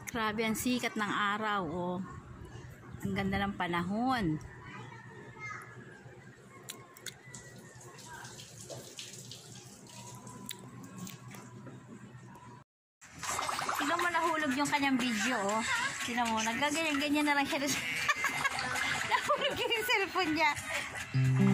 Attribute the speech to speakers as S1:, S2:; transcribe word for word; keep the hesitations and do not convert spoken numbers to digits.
S1: Grabe ang sikat ng araw, oh. Ang ganda ng panahon. Tignan mo, nahulog yung kanyang video, oh. Tignan mo, nagaganyan-ganyan na lang siya. Nahulog yung cellphone niya.